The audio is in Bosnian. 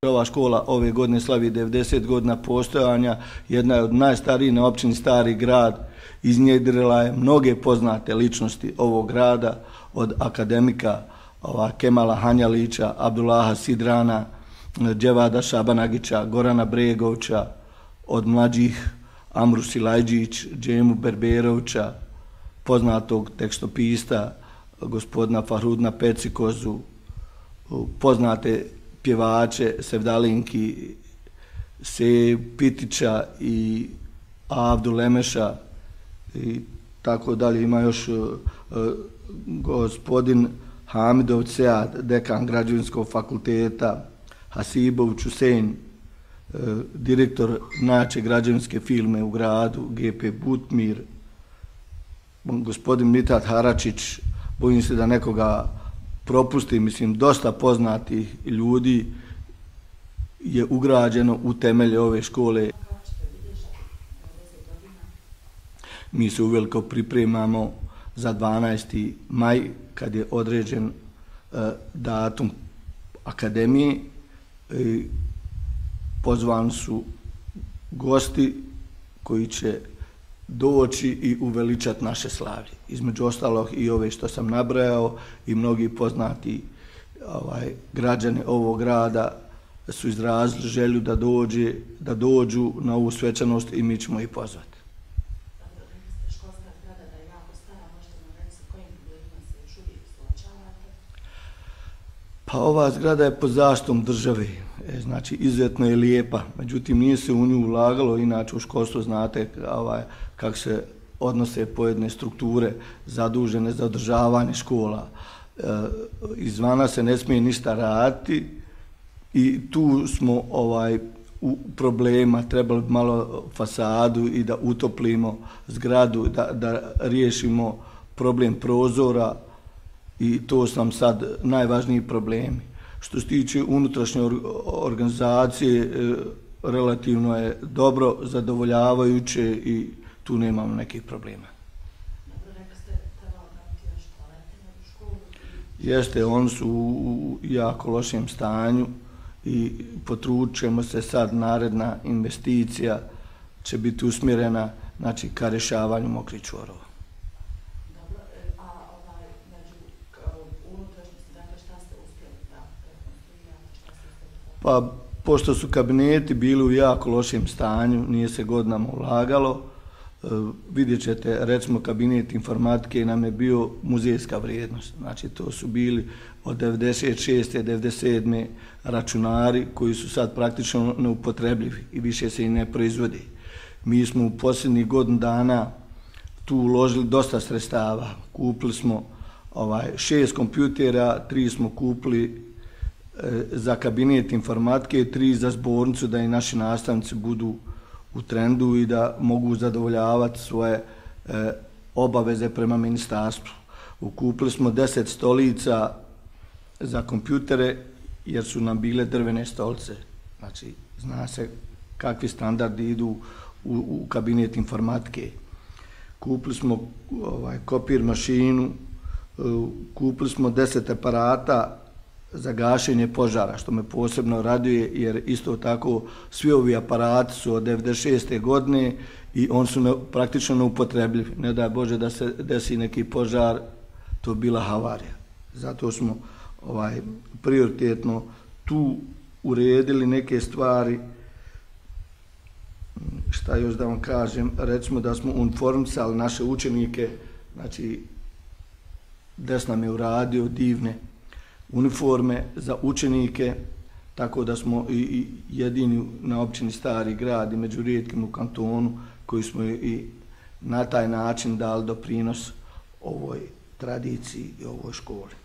Ova škola ove godine slavi 90 godina postojanja, jedna je od najstarijih na općini Stari Grad, iznjedrila je mnoge poznate ličnosti ovog grada, od akademika Kemala Hanjalića, Abdullaha Sidrana, Dževada Šabanagića, Gorana Bregovića, od mlađih Amru Silajđić, Džemu Berberovića, poznatog tekstopista gospodina Fahrudna Pecikozu, poznate pjevače Sevdalinki, Se Pitića i Avdu Lemeša i tako dalje. Ima još gospodin Hamidov Sead, dekan Građevinskog fakulteta, Hasibović Husein, direktor najjače građevinske firme u gradu, GP Butmir, gospodin Mitat Haračić, bojim se da nekoga propusti, mislim, dosta poznatih ljudi je ugrađeno u temelje ove škole. Mi se uveliko pripremamo za 12. maj, kad je određen datum akademije. Pozvani su gosti koji će doći i uveličati naše slavlje. Između ostalog i ove što sam nabrajao i mnogi poznati građani ovog grada su izrazili želju da dođu na ovu svečanost i mi ćemo ih pozvati. Školska zgrada da je jako stara, možete nam reći sa kojim problemima se još uvijek suočavate? Pa ova zgrada je pod zaštitom države, znači izuzetno je lijepa, međutim nije se u nju ulagalo, inače u školstvu znate kako se odnose pojedine strukture zadužene za održavanje škola. Izvana se ne smije ništa raditi i tu smo u problema, trebali bi malo fasadu i da utoplimo zgradu, da riješimo problem prozora i to su nam sad najvažniji problemi. Što se tiče unutrašnje organizacije, relativno je dobro, zadovoljavajuće i tu nemamo nekih problema. Dobro, rekli ste trebalo praviti još toalete u školu? Jeste, oni su u jako lošem stanju i potrudit ćemo se sad, naredna investicija će biti usmjerena ka rješavanju mokrih čvorova. Dobro, a među unutrašnjosti, dakle šta ste uspjeli da rekonstruirate, šta ste uspjeli? Pa, pošto su kabineti bili u jako lošem stanju, nije se godinama ulagalo, vidjet ćete, recimo kabinet informatike nam je bio muzejska vrijednost. Znači, to su bili od 96. 97. računari koji su sad praktično neupotrebljivi i više se i ne proizvodi. Mi smo u posljednjih godinu dana tu uložili dosta sredstava. Kupili smo 6 kompjutera, 3 smo kupili za kabinet informatike, 3 za zbornicu da i naši nastavnici budu u trendu i da mogu zadovoljavati svoje obaveze prema ministarstvu. Kupili smo 10 stolica za kompjutere jer su nam bile drvene stolice. Znači, zna se kakvi standardi idu u kabinet informatike. Kupili smo kopir mašinu, kupili smo 10 aparata za gašenje požara, što me posebno raduje jer isto tako svi ovi aparati su od 96. godine i oni su praktično neupotrebljivi. Ne daj Bože da se desi neki požar, to bila havarija. Zato smo prioritetno tu uredili neke stvari. Šta još da vam kažem, recimo da smo uniformisali naše učenike, znači DES nam je uradio divne uniforme za učenike, tako da smo i jedini na općini Stari Grad i među rijetkim u kantonu koji smo i na taj način dali doprinos ovoj tradiciji i ovoj školi.